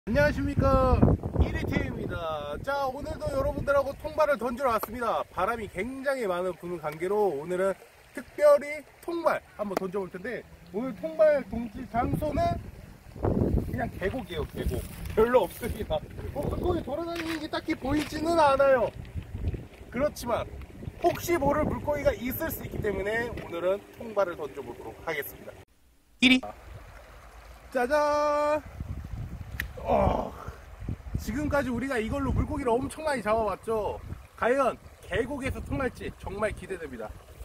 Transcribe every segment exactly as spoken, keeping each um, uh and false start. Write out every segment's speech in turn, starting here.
안녕하십니까, 이리티입니다. 자, 오늘도 여러분들하고 통발을 던지러 왔습니다. 바람이 굉장히 많은 부는 관계로 오늘은 특별히 통발 한번 던져볼 텐데, 오늘 통발 던질 장소는 그냥 계곡이에요. 계곡 별로 없습니다. 뭐 물고기 돌아다니는 게 딱히 보이지는 않아요. 그렇지만 혹시 모를 물고기가 있을 수 있기 때문에 오늘은 통발을 던져보도록 하겠습니다. 이리 짜잔. 어, 지금까지 우리가 이걸로 물고기를 엄청 많이 잡아봤죠. 과연 계곡에서 통날지 정말 기대됩니다.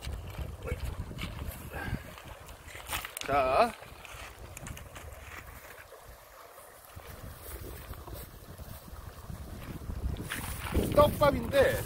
자, 떡밥인데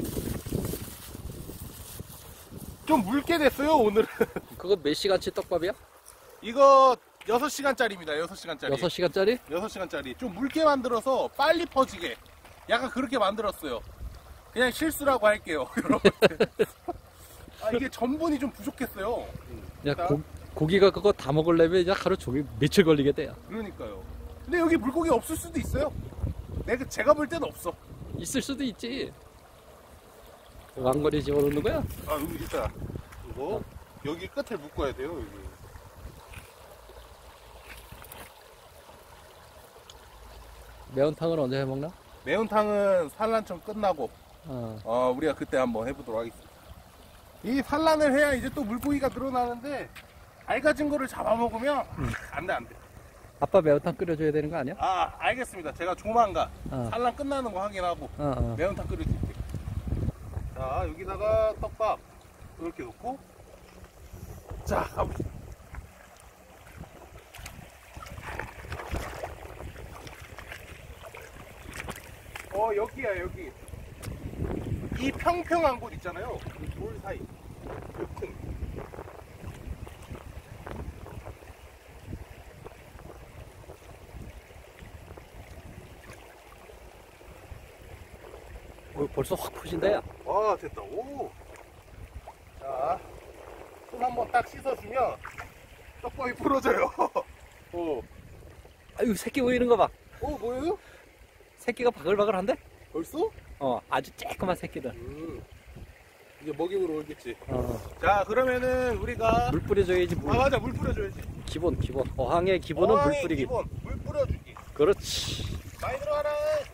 좀 묽게 됐어요 오늘은. 그거 몇 시간치 떡밥이야? 이거 여섯 시간짜리입니다. 여섯 시간짜리. 여섯 시간짜리? 여섯 시간짜리. 좀 묽게 만들어서 빨리 퍼지게 약간 그렇게 만들었어요. 그냥 실수라고 할게요, 여러분들. 아, 이게 전분이 좀 부족했어요. 야, 고, 고기가 그거 다 먹으려면 이제 하루 종일 며칠 걸리겠대요. 그러니까요. 근데 여기 물고기 없을 수도 있어요. 내가 제가 볼 때는 없어. 있을 수도 있지. 왕거리 집어넣는 거야? 아, 여기 있다. 이거 여기 끝을 묶어야 돼요. 여기. 매운탕은 언제 해먹나? 매운탕은 산란청 끝나고 어. 어, 우리가 그때 한번 해보도록 하겠습니다. 이 산란을 해야 이제 또 물고기가 늘어나는데 알가진 거를 잡아먹으면 음. 안돼 안돼. 아빠 매운탕 끓여줘야 되는 거 아니야? 아, 알겠습니다. 제가 조만간 어. 산란 끝나는 거 확인하고 어, 어. 매운탕 끓여줄게요. 자, 여기다가 떡밥 이렇게 놓고 자, 가보시죠. 어, 여기야, 여기. 이 평평한 곳 있잖아요. 이 돌 사이. 요 틈. 어, 벌써 확 푸신다, 야. 와, 됐다. 오. 자, 손 한번 딱 씻어주면 떡밥이 부러져요. 어. 아유, 새끼 보이는 거 봐. 어, 뭐예요? 새끼가 바글바글한데? 벌써? 어, 아주 쬐끄만 새끼들. 음. 이제 먹이으로 올겠지. 어. 자, 그러면은 우리가 물 뿌려줘야지, 물. 아, 맞아, 물 뿌려줘야지. 기본, 기본. 어항의 기본은 물 어항의 뿌리기. 기본, 물 뿌려주기. 그렇지. 많이 들어가라.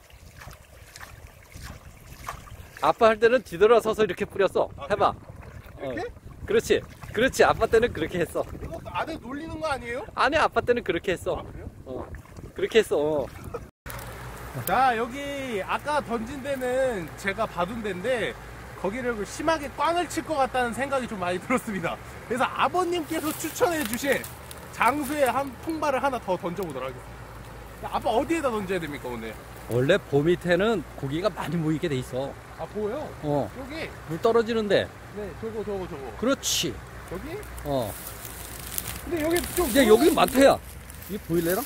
아빠 할 때는 뒤돌아서서 이렇게 뿌렸어. 아, 해봐. 이렇게? 어. 그렇지. 그렇지. 아빠 때는 그렇게 했어. 이것도 안에 놀리는 거 아니에요? 아니, 아빠 때는 그렇게 했어. 아, 그래요? 어. 그렇게 했어. 어. 자, 여기 아까 던진 데는 제가 봐둔 데인데 거기를 심하게 꽝을 칠 것 같다는 생각이 좀 많이 들었습니다. 그래서 아버님께서 추천해 주신 장소에 한 통발을 하나 더 던져보도록 하겠습니다. 아빠 어디에다 던져야 됩니까, 오늘? 원래 봄 밑에는 고기가 많이 모이게 돼 있어. 아, 보여요? 어. 여기. 물 떨어지는데. 네, 저거 저거 저거. 그렇지. 여기? 어. 근데 여기 좀. 이제 여기 많대야. 이게 보일래나?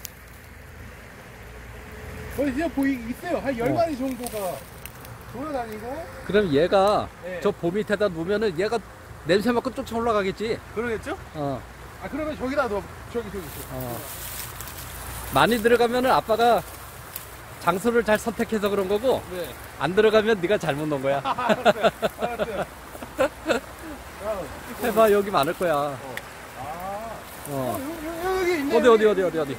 어, 진짜 보이기 있어요. 한 열 어. 마리 정도가 돌아다니고. 그럼 얘가 네. 저 봄 밑에다 놓으면은 얘가 냄새 맡고 쫓아 올라가겠지. 그러겠죠? 어. 아, 그러면 저기다 넣어. 저기, 저기, 저기. 어. 많이 들어가면은 아빠가 장소를 잘 선택해서 그런 거고, 네. 안 들어가면 네가 잘못 놓은 거야. 알았어요. 알았어요. 해봐, 여기 많을 거야. 아. 어. 어, 여기, 여기 있네. 어디, 어디, 여기, 어디, 어디, 어디. 여기.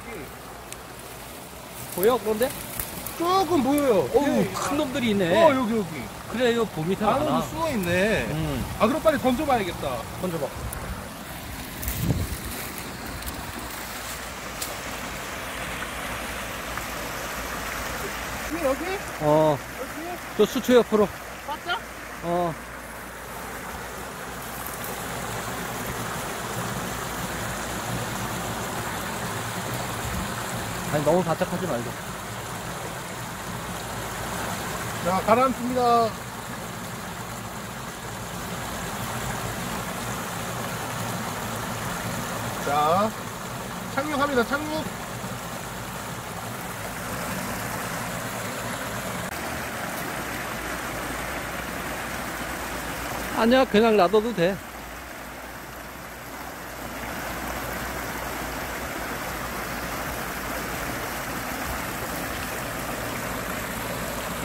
보여, 그런데? 조금 보여요. 어우, 예. 큰 놈들이 있네. 어, 여기, 여기. 그래, 이거 봄 밑에 안으로 많아. 숨어 있네. 음. 아, 그럼 빨리 던져봐야겠다. 던져봐. 여기, 여기? 어, 여기? 저 수초 옆으로. 맞자? 어. 아니, 너무 바짝하지 말고. 자, 가라앉습니다. 자, 착륙합니다. 착륙. 아니야, 그냥 놔둬도 돼.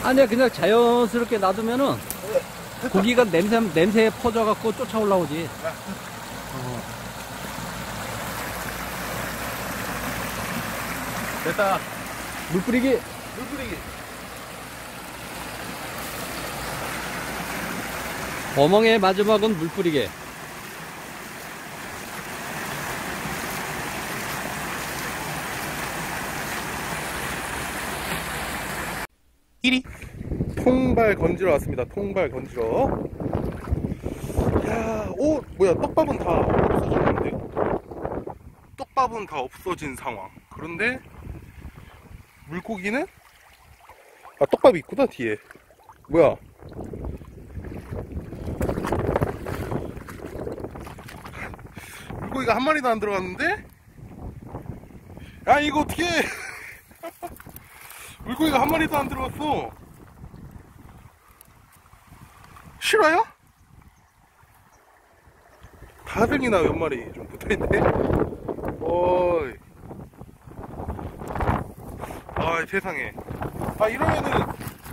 아니야, 그냥 자연스럽게 놔두면은 고기가 냄새, 냄새에 퍼져갖고 쫓아 올라오지. 어. 됐다. 물 뿌리기. 물 뿌리기. 어멍의 마지막은 물 뿌리기. 일 위 통발 건지러 왔습니다. 통발 건지러. 야, 오, 뭐야, 떡밥은 다 없어졌는데요? 떡밥은 다 없어진 상황. 그런데 물고기는, 아, 떡밥이 있구나 뒤에. 뭐야, 물고기가 한 마리도 안 들어갔는데? 야, 이거 어떻게 물고기가 한 마리도 안 들어갔어. 실화야? 다슬기나 몇 마리 좀 붙어있네. 어이. 아, 세상에. 아, 이러면은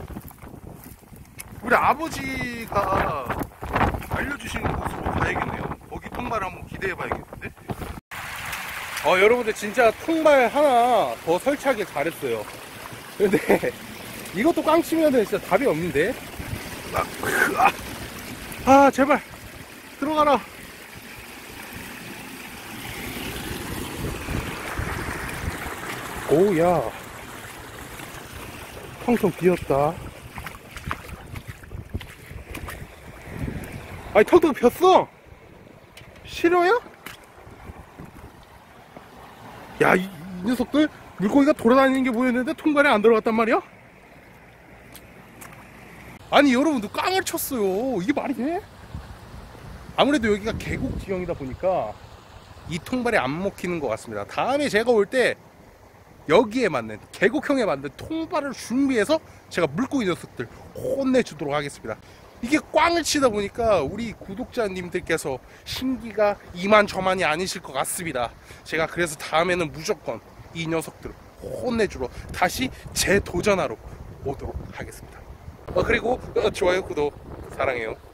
우리 아버지가 알려주시는 곳으로 가야겠네요. 거기 통발 한번 기대해봐야겠는데. 어, 여러분들 진짜 통발 하나 더 설치하길 잘했어요. 근데 이것도 깡치면은 진짜 답이 없는데. 아, 아, 제발 들어가라. 오야, 텅텅 비었다. 아니, 텅텅 비었어. 싫어요? 야, 이, 이 녀석들 물고기가 돌아다니는 게 보였는데 통발에 안 들어갔단 말이야? 아니, 여러분들 깡을 쳤어요. 이게 말이 돼? 아무래도 여기가 계곡 지형이다 보니까 이 통발에 안 먹히는 것 같습니다. 다음에 제가 올 때 여기에 맞는, 계곡형에 맞는 통발을 준비해서 제가 물고기 녀석들 혼내주도록 하겠습니다. 이게 꽝을 치다 보니까 우리 구독자님들께서 신기가 이만저만이 아니실 것 같습니다. 제가 그래서 다음에는 무조건 이 녀석들을 혼내주러 다시 재도전하러 오도록 하겠습니다. 어, 그리고 어, 좋아요, 구독 사랑해요.